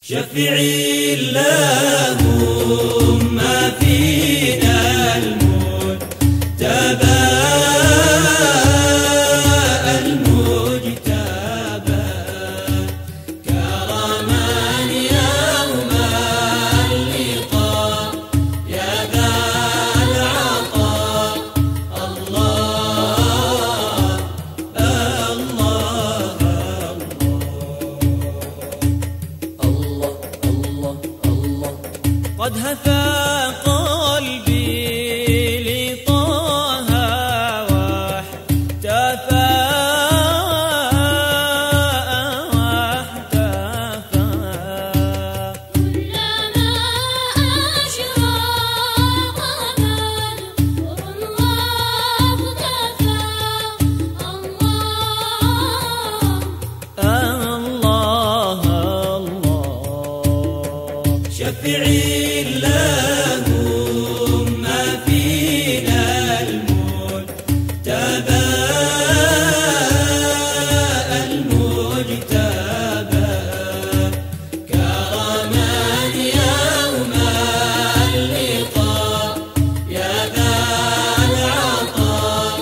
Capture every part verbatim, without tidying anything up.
شفيعي اللهم فينا المجتبى المجتبى كرما يوم اللقاء يا ذا العطاء الله الله قد هفى قلبي لطه واحتفى واحتفى كلما أشرق بدر الله اختفى الله الله شفيعي اللهم فينا المجتبى المجتبى كرما يوم اللقاء يا ذا العطاء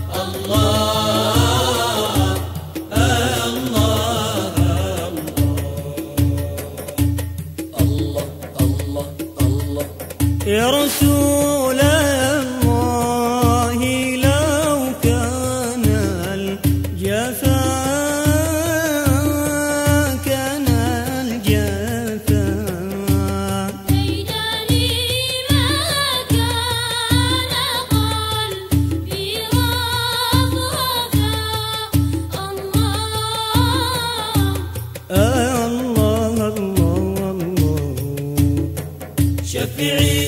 الله الله الله يا رسول الله لو كان الجفا كان الجفا ليتني ما كان قلبي رفرفا الله الله الله شفيعي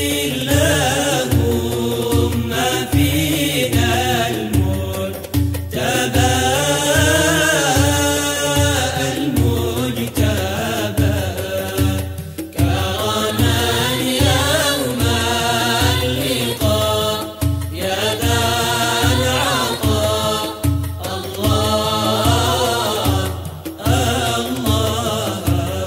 اللهم فينا المجتبى المجتبى كرما يوم اللقاء يا ذا العطاء الله الله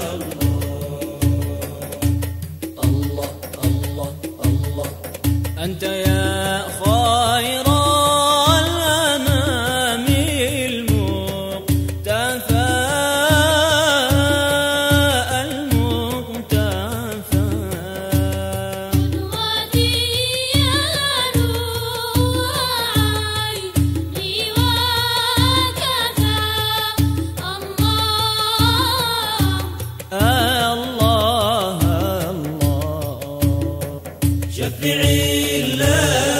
الله الله أنت يا خير الأنام المقتفى المقتفى قدوتي يا نور عيني وكفى الله الله الله شفيعي الله